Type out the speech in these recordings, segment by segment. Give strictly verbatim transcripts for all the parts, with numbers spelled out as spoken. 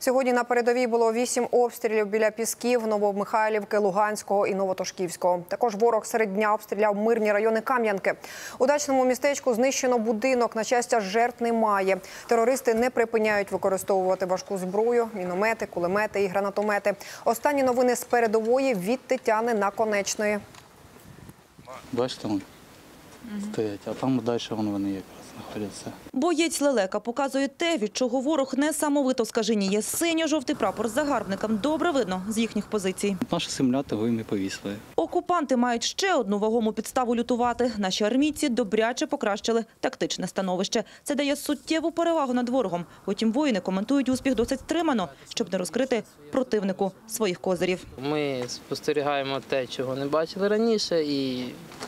Сьогодні на передовій було вісім обстрілів біля Пісків, Новомихайлівки, Луганського і Новотошківського. Також ворог серед дня обстріляв мирні райони Кам'янки. У дачному містечку знищено будинок. На щастя, жертв немає. Терористи не припиняють використовувати важку зброю, міномети, кулемети і гранатомети. Останні новини з передової від Тетяни Наконечної. Бачите, вони стоять, а там далі вони якраз знаходяться. Боєць Лелека показує те, від чого ворог несамовито скаженіє. Синьо-жовтий прапор загарбникам добре видно з їхніх позицій. Наша земля того і не повісила. Окупанти мають ще одну вагому підставу лютувати. Наші армійці добряче покращили тактичне становище. Це дає суттєву перевагу над ворогом. Утім, воїни коментують успіх досить стримано, щоб не розкрити противнику своїх козирів. Ми спостерігаємо те, чого не бачили раніше, і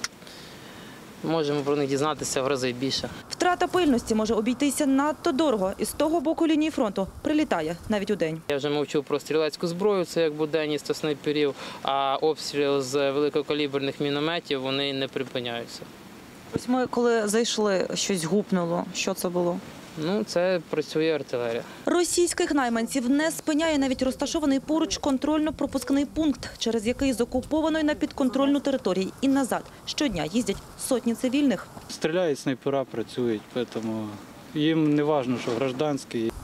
можемо про них дізнатися в рази більше. Втрата пильності може обійтися надто дорого. І з того боку лінії фронту прилітає навіть удень. Я вже мовчу про стрілецьку зброю, це як буденність та снайперів, а обстріли з великокаліберних мінометів, вони не припиняються. Ось ми, коли зайшли, щось гупнуло. Що це було? Ну, це працює артилерія. Російських найманців не спиняє навіть розташований поруч контрольно-пропускний пункт, через який з окупованої на підконтрольну територію і назад щодня їздять сотні цивільних. Стріляють, снайпера працюють, тому їм не важливо, що гражданські.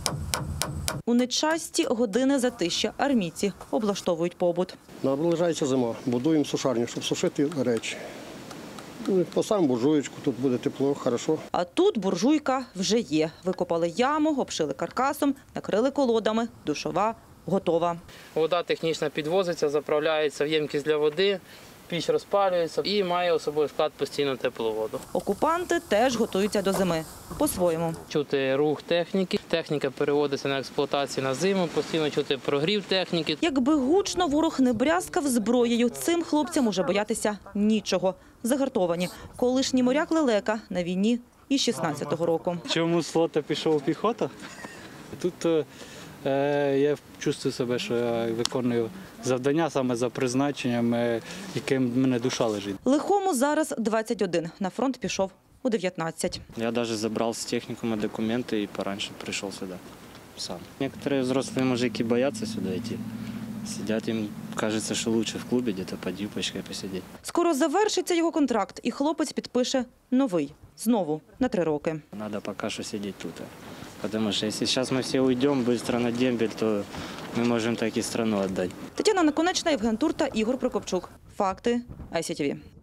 У нечасті години затища армійці облаштовують побут. Наближається зима, будуємо сушарню, щоб сушити речі. Поставимо буржуєчку, тут буде тепло, хорошо. А тут буржуйка вже є. Викопали яму, обшили каркасом, накрили колодами, душова готова. Вода технічно підвозиться, заправляється в ємкість для води, піч розпалюється і має особовий склад постійну тепловоду. Окупанти теж готуються до зими. По-своєму. Чути рух техніки, техніка переводиться на експлуатацію на зиму, постійно чути прогрів техніки. Якби гучно ворог не брязкав зброєю, цим хлопцям уже боятися нічого. Загартовані. Колишній моряк Лелека на війні із шістнадцятого року. Чому з флоту пішов піхота? Тут е, я чувствую себе, що я виконую завдання саме за призначенням, е, яким мене душа лежить. Лихому зараз двадцять один. На фронт пішов у дев'ятнадцять. Я навіть забрав з технікума документи і пораньше прийшов сюди сам. Некоторые взрослые мужики боятся сюда идти. Сидять, їм кажеться, що краще в клубі, десь під юбочкою посидіти. Скоро завершиться його контракт, і хлопець підпише новий. Знову на три роки. Треба поки що сидіти тут. Тому що якщо зараз ми всі уйдемо швидко на дембель, то ми можемо так і країну віддати. Тетяна Наконечна, Євген Турта, Ігор Прокопчук. Факти ай сі ті ві.